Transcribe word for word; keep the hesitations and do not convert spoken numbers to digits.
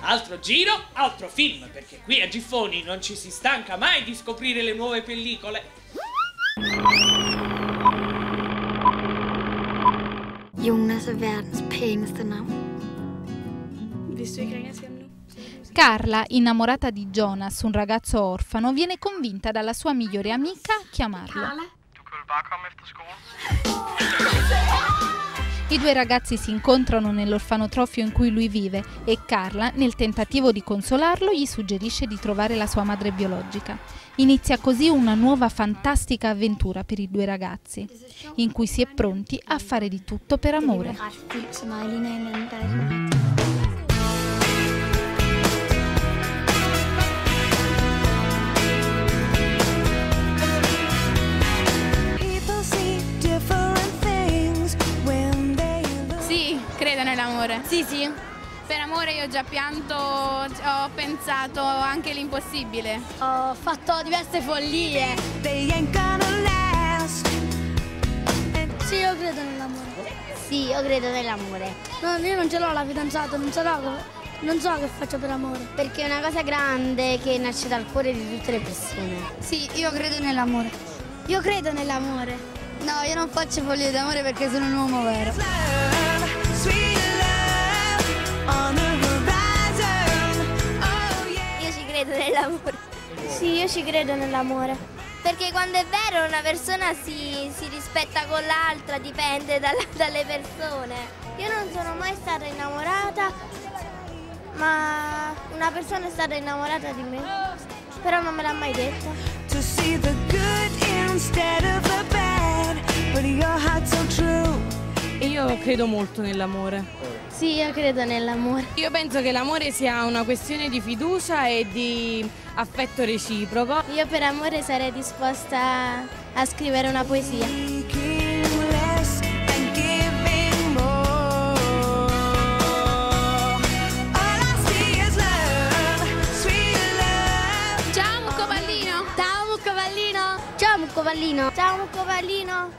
Altro giro, altro film, perché qui a Giffoni non ci si stanca mai di scoprire le nuove pellicole. Jonas är världens penigaste namn. Carla, innamorata di Jonas, un ragazzo orfano, viene convinta dalla sua migliore amica a chiamarlo. I due ragazzi si incontrano nell'orfanotrofio in cui lui vive e Carla, nel tentativo di consolarlo, gli suggerisce di trovare la sua madre biologica. Inizia così una nuova fantastica avventura per i due ragazzi, in cui si è pronti a fare di tutto per amore. Credo nell'amore. Sì, sì. Per amore io ho già pianto, ho pensato anche l'impossibile. Ho fatto diverse follie. Sì, io credo nell'amore. Sì, io credo nell'amore. No, io non ce l'ho la fidanzata, non ce l'ho, non so che faccio per amore. Perché è una cosa grande che nasce dal cuore di tutte le persone. Sì, io credo nell'amore. Io credo nell'amore. No, io non faccio follie d'amore perché sono un uomo vero. Io ci credo nell'amore. Sì, io ci credo nell'amore. Perché quando è vero una persona si, si rispetta con l'altra, dipende dalla, dalle persone. Io non sono mai stata innamorata, ma una persona è stata innamorata di me, però non me l'ha mai detto. Io credo molto nell'amore. Sì, io credo nell'amore. Io penso che l'amore sia una questione di fiducia e di affetto reciproco. Io per amore sarei disposta a scrivere una poesia. Ciao Muccovallino! Ciao Muccovallino! Ciao Muccovallino! Ciao Muccovallino!